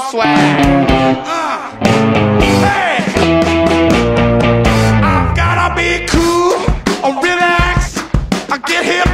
swag. Hey, I've gotta be cool or relax. I get here